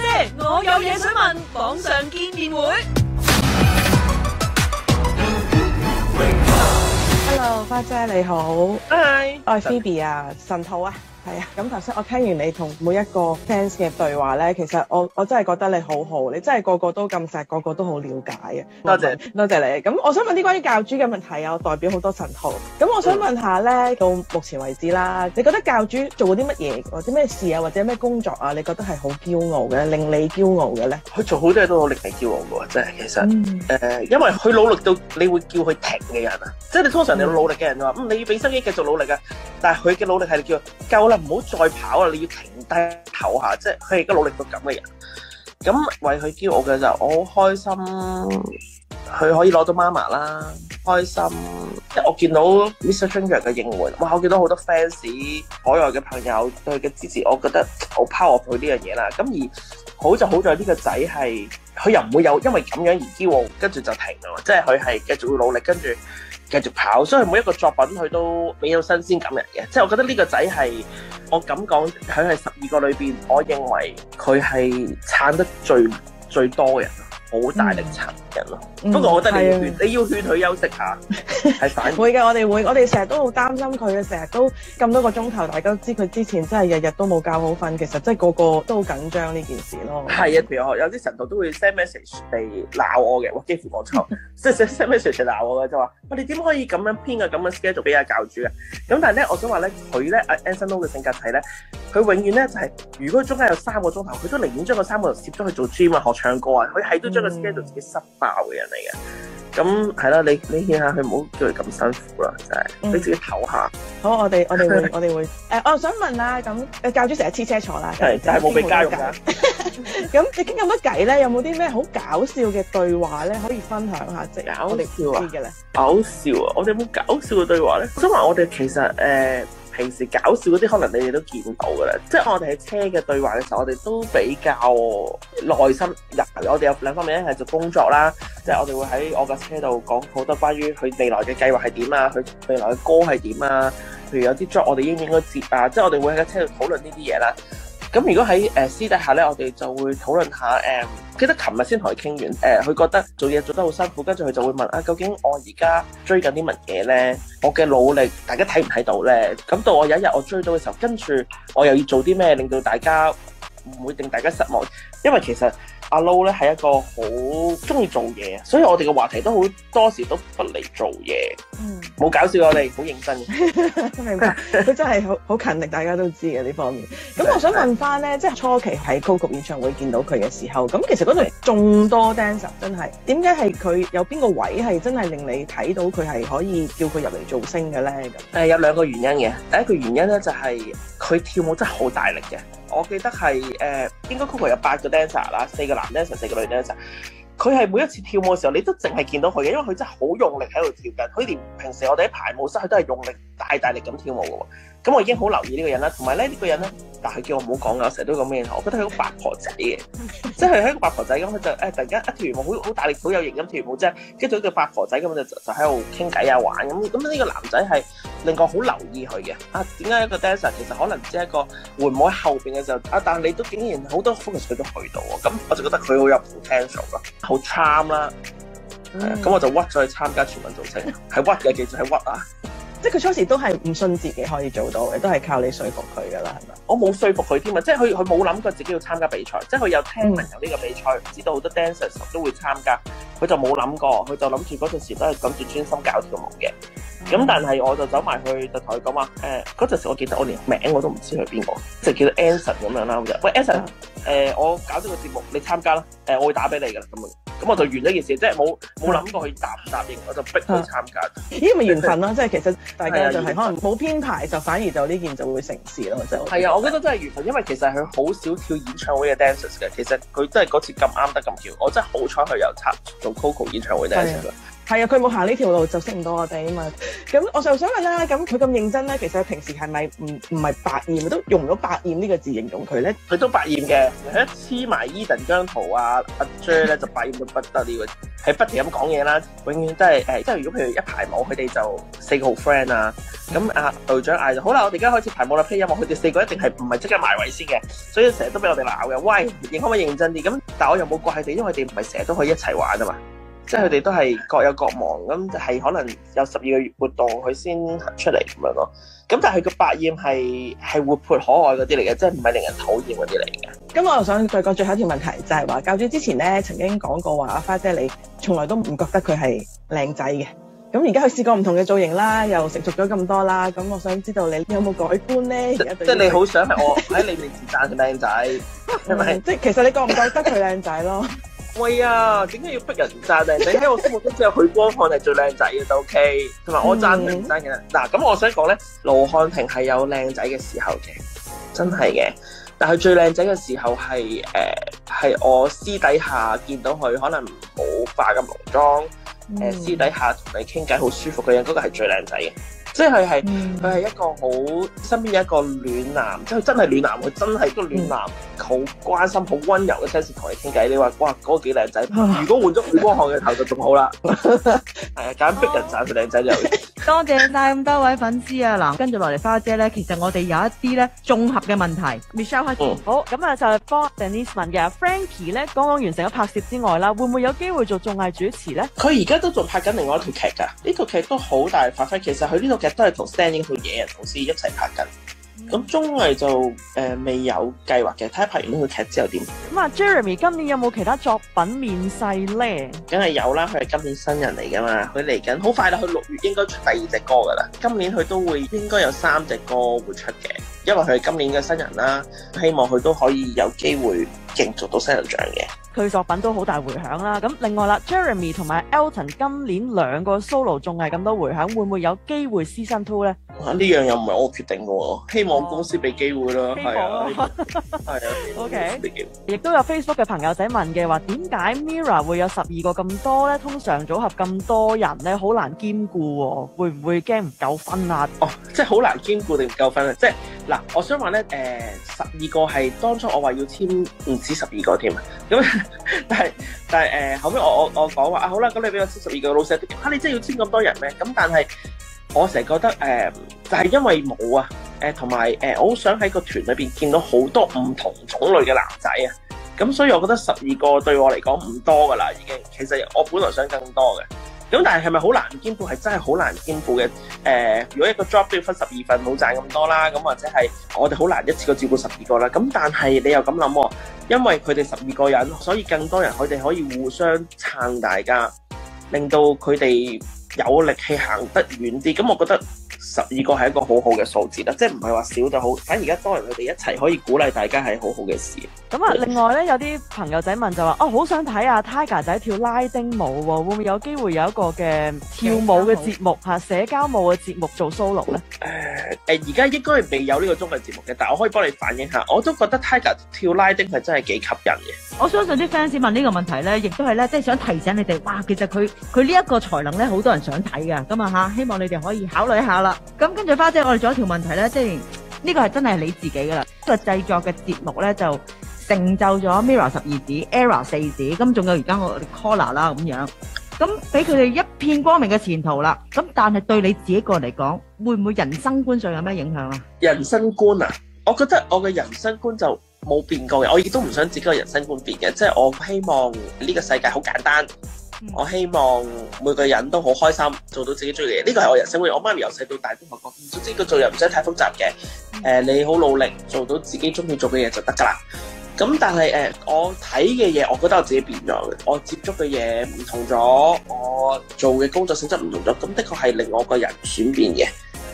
姐，我有嘢想問，網上見面會。 Hello，花姐你好。 Hi， 我係 Phoebe 啊，神徒啊。係啊，咁頭先我聽完你同每一個 fans 嘅對話咧，其實我真係覺得你好好，你真係個個都咁錫，個個都好了解嘅。 多謝多謝你。咁我想問啲關於教主嘅問題啊，我代表好多神徒。咁我想問下咧，到目前為止啦，你覺得教主做過啲乜嘢，或者咩事啊，或者咩工作啊，你覺得係好驕傲嘅，令你驕傲嘅咧？ 佢做好多嘢都好令你驕傲嘅喎，即係其實因為佢努力到你會叫佢停嘅人啊，即係你通常你努力嘅人就話你要俾心機繼續努力啊，但係佢嘅努力係叫夠啦，唔好再跑啦，你要停低唞下，即係佢而家努力到咁嘅人。咁為佢驕傲嘅就我好開心，佢可以攞到媽媽啦，開心。即係我見到 Mr. Junior 嘅應援，哇！我見到好多 fans 海外嘅朋友對佢嘅支持，我覺得好 powerful 呢樣嘢啦。咁而好就好在呢個仔係佢又唔會有因為咁樣而驕傲，跟住就停啊，即係佢係繼續努力，跟住繼續跑，所以每一個作品佢都俾到新鮮感人嘅。即係我覺得呢個仔係我咁講，佢係12個裏邊，我認為佢係撐得最多嘅人，好大力撐人咯。不過我覺得你要勸佢休息下，係反會嘅，我哋成日都好擔心佢嘅，成日都咁多個鐘頭，大家都知佢之前真係日日都冇覺好瞓，其實真係個個都好緊張呢件事咯。 係啊，譬如有啲神徒都會 send message 嚟鬧我嘅，我幾乎講錯，即係 send message 嚟鬧我嘅，就話你點可以咁樣編個咁嘅 schedule 俾阿教主嘅？咁但係咧，我想話咧，佢咧阿 Anson Lo 嘅性格係咧，佢永遠咧就係、如果中間有3個鐘頭，佢都寧願將個3個鐘頭攝咗去做 gym 啊、學唱歌啊，佢係都將個 schedule 自己塞爆嘅人嚟嘅。咁係啦，你勸下佢唔好叫佢咁辛苦啦，真係俾自己唞下。 好，我哋會我想問啦，咁教主成日黐車坐啦， 係就係冇俾家用㗎。 咁你傾咁多偈咧，有冇啲咩好搞笑嘅對話咧，可以分享下？即係我哋知嘅咧。 搞笑啊！我哋有冇搞笑嘅對話咧？因為我哋其實平時搞笑嗰啲可能你哋都見到㗎啦，即係我哋喺車嘅對話嘅時候，我哋都比較耐心。我哋有2方面，一係做工作啦，即係我哋會喺我嘅車度講好多關於佢未來嘅計劃係點啊，佢未來嘅歌係點啊，譬如有啲 job 我哋應唔應該接啊，即係我哋會喺架車度討論呢啲嘢啦。咁如果喺私底下咧，我哋就會討論下記得琴日先同佢傾完，佢覺得做嘢做得好辛苦，跟住佢就會問究竟我而家追緊啲乜嘢咧？我嘅努力大家睇唔睇到咧？咁到我有一日我追到嘅時候，跟住我又要做啲咩令到大家唔會令大家失望？因為其實阿 Lo 咧係一個好中意做嘢，所以我哋嘅話題都好多時都不離做嘢。冇搞笑，我哋好認真嘅。 明白，佢真係好勤力，大家都知嘅呢方面。咁我想問翻咧，即係初期喺 Coco 演唱會見到佢嘅時候，咁其實嗰度眾多 dancer 真係點解係佢有邊個位係真係令你睇到佢係可以叫佢入嚟造星嘅咧？ 有2個原因嘅。第一個原因咧就係佢跳舞真係好大力嘅。我記得係應該 Coco 有8個 dancer 啦，4個男 dancer， 4個女 dancer。佢係每一次跳舞嘅時候，你都淨係見到佢嘅，因為佢真係好用力喺度跳緊。佢連平時我哋喺排舞室，佢都係用力大力咁跳舞嘅喎。咁我已經好留意呢個人啦，同埋咧呢個人咧，但係佢叫我唔好講㗎，我成日都講咩？我覺得佢好八婆仔嘅，即係佢係一個八婆仔咁，佢就突然間一跳完舞好大力、好有型咁跳完舞啫，跟住一個八婆仔咁就喺度傾偈啊玩咁。咁呢個男仔係令我好留意佢嘅。點解一個 dancer 其實可能只係一個緩舞喺後邊嘅時候但係你都竟然好多 focus 佢都去到喎。咁我就覺得佢好有 potential 咯，好 charm 啦。咁我就屈咗去參加全民造星，係屈嘅，記住係屈啊！ 即係佢初時都係唔信自己可以做到嘅，都係靠你說服佢㗎啦，係咪？ 我冇說服佢添啊，即係佢冇諗過自己要參加比賽，即係佢有聽聞有呢個比賽，知道好多 dancers 都會參加，佢就冇諗過，佢就諗住嗰陣時都係諗住專心搞跳舞嘅。咁但係我就走埋去就同佢講話，嗰陣時我記得我連名我都唔知佢邊個，就叫做 Anson 咁樣啦。咁就喂 Anson，我搞咗個節目，你參加啦，我會打俾你㗎啦。咁我就完咗件事，即係冇諗過佢答唔答應，我就逼佢參加。 咦，咪緣分咯，即係其實大家就係可能冇編排，就反而就呢件就會成事咯，就係啊，我覺得真係緣分，因為其實佢好少跳演唱會嘅 dancers 嘅，其實佢真係嗰次咁啱得咁巧，我真係好彩佢有做 Coco 演唱會 dancers。 係啊，佢冇行呢條路就識唔到我哋啊嘛。咁我就想問啦，咁佢咁認真咧，其實平時係咪唔係百厭，都用唔到百厭呢個字形容佢咧？ 佢都百厭嘅，佢一黐埋 Eden 姜濤啊阿 J 咧就百厭到不得了，係不停咁講嘢啦，永遠都係即係如果譬如一排舞，佢哋就4個好 friend 啊，咁隊長嗌就好啦，我哋而家開始排舞啦，play 音樂，佢哋4個一定係唔係即刻埋位先嘅，所以成日都俾我哋鬧嘅，喂，可唔可以認真啲？咁但係我又冇怪佢哋，因為佢哋唔係成日都可以一齊玩啊嘛。即係佢哋都係各有各忙，咁就係可能有12個月活動佢先行出嚟咁樣咯。咁但係佢個百厭係活潑可愛嗰啲嚟嘅，即係唔係令人討厭嗰啲嚟嘅。 咁我又想再講最後一條問題，就係話教主之前咧曾經講過話阿花姐你從來都唔覺得佢係靚仔嘅。咁而家佢試過唔同嘅造型啦，又成熟咗咁多啦，咁我想知道你有冇改觀咧？ 即係你好想係我喺你面前讚佢靚仔，係咪？ 即係其實你覺唔覺得佢靚仔咯？ 喂啊，點解要逼人讚靚仔？喺我心目中只有許光漢係最靚仔嘅都 OK， 同埋我讚佢唔讚嘅。嗱，咁我想講咧，盧瀚霆係有靚仔嘅時候嘅，真係嘅。但係最靚仔嘅時候係我私底下見到佢可能冇化咁濃妝，私底下同你傾偈好舒服嘅人，嗰個係最靚仔嘅。即係佢係一個好身邊有一個暖男，即係真係暖男，佢真係個暖男，好關心、好溫柔嘅聲線同你傾偈。你話哇嗰個幾靚仔，如果換咗許光漢嘅頭就仲好啦。係啊，揀逼人讚佢靚仔就。 多謝晒咁多位粉絲啊！嗱，跟住落嚟花姐咧，其實我哋有一啲咧綜合嘅問題 ，Michelle 開始。 好，咁啊就係幫 Denise 問嘅 Frankie 咧，剛剛完成咗拍攝之外啦，會唔會有機會做綜藝主持咧？ 佢而家都仲拍緊另外一套劇㗎，呢套劇都好大發揮。其實佢呢套劇都係同 Stand 嗰套野人公司一齊拍緊。咁綜藝就未有計劃嘅，睇下拍完呢套劇之後點。 咁啊 Jeremy 今年有冇其他作品面世咧？ 梗係有啦，佢係今年新人嚟噶嘛，佢嚟緊好快啦，佢6月應該出第2隻歌噶啦。今年佢都會應該有3隻歌會出嘅，因為佢係今年嘅新人啦，希望佢都可以有機會競逐到新人獎嘅。 佢作品都好大迴響啦。咁另外啦 ，Jeremy 同埋 Elton 今年2個 solo 綜藝咁多迴響，會唔會有機會 Season 2咧？ 呢樣又唔係我決定嘅喎，希望公司俾機會啦。係啊，係啊。 OK。亦都有 Facebook 嘅朋友仔問嘅話，點解 Mirror 會有12個咁多咧？通常組合咁多人咧，好難兼顧喎，會唔會驚唔夠分啊？ 哦，即係好難兼顧定唔夠分啊！即係嗱，我想話咧，12個係當初我話要簽唔止12個添啊，咁但係後尾我講話好啦，咁你俾我簽12個老細，你真係要簽咁多人咩？咁但係我成日覺得就係因為冇啊，同埋我好想喺個團裏邊見到好多唔同種類嘅男仔啊，咁所以我覺得12個對我嚟講唔多噶啦，已經。其實我本來想更多嘅，咁但係咪好難兼顧？係真係好難兼顧嘅。如果一個 job 都要分12份，冇賺咁多啦，咁或者係我哋好難一次過照顧12個啦。咁但係你又咁諗喎，因為佢哋12個人，所以更多人佢哋可以互相撐大家，令到佢哋有力氣行得遠啲。咁我覺得12個係一個好好嘅數字啦，即係唔係話少就好，反而而家多人佢哋一齊可以鼓勵大家係好好嘅事。 咁啊，另外咧有啲朋友仔問就話，好想睇下 Tiger 仔跳拉丁舞喎，會唔會有機會有一個嘅跳舞嘅節目嚇，社交舞嘅節目做 solo 咧？ 而家應該係未有呢個綜藝節目嘅，但係我可以幫你反映下，我都覺得 Tiger 跳拉丁係真係幾吸引嘅。 我相信啲 fans 問呢個問題咧，亦都係咧，即係想提醒你哋，哇！其實佢呢一個才能咧，好多人想睇㗎，咁啊嚇，希望你哋可以考慮一下啦。咁跟住花姐，我哋仲有一條問題咧，即係呢個係真係你自己噶啦，呢個製作嘅節目咧就成就咗 Mirror 12子 ，Era 4子，咁仲有而家我哋 Collar 啦咁樣，咁俾佢哋一片光明嘅前途啦。咁但係對你自己個人嚟講，會唔會人生觀上有咩影響啊？ 人生觀啊，我覺得我嘅人生觀就冇變過嘅，我亦都唔想自己嘅人生觀變嘅，即係我希望呢個世界好簡單。我希望每個人都好開心，做到自己中意嘅嘢，呢個係我人生觀。我媽咪由細到大都學過，總之個做人唔使太複雜嘅，你好努力做到自己中意做嘅嘢就得㗎啦。咁但係我睇嘅嘢，我覺得我自己變咗嘅，我接觸嘅嘢唔同咗，我做嘅工作性質唔同咗，咁的確係令我個人轉變嘅。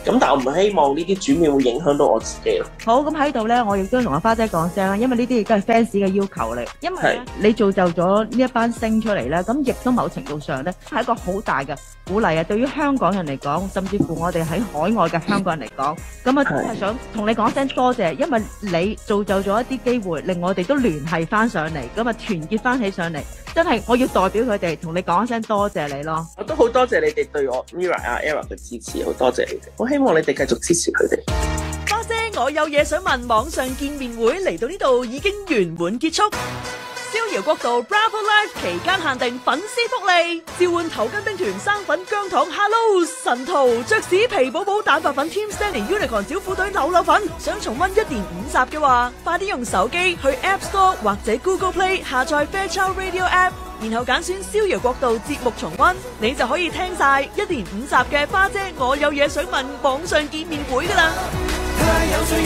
咁但係我唔希望呢啲轉變會影響到我自己咯。 好，咁喺度咧，我亦都同阿花姐講聲啦，因為呢啲亦都係 fans 嘅要求嚟，因為咧你造就咗呢一班星出嚟咧，咁亦都某程度上咧係一個好大嘅鼓勵啊！對於香港人嚟講，甚至乎我哋喺海外嘅香港人嚟講，咁啊真係想同你講聲多謝，因為你造就咗一啲機會，令我哋都聯繫翻上嚟，咁啊團結翻起上嚟，真係我要代表佢哋同你講一聲多謝你咯。 我都好多謝你哋對我 Mirror 啊 Era 嘅支持，好多謝你哋，我希望你哋繼續支持佢哋。 花姐，我有嘢想問，網上見面會嚟到呢度已經圓滿結束。逍遙國度 Bravo Live 期間限定粉絲福利，召喚頭巾兵團生粉姜糖 Hello 神徒爵士皮寶寶蛋白粉 Team Stanley Unicorn 小虎隊扭扭粉，想重溫1連5集嘅話，快啲用手機去 App Store 或者 Google Play 下載 Fairchild Radio App， 然後揀選逍遙國度節目重溫，你就可以聽晒1連5集嘅花姐我有嘢想問網上見面會㗎喇。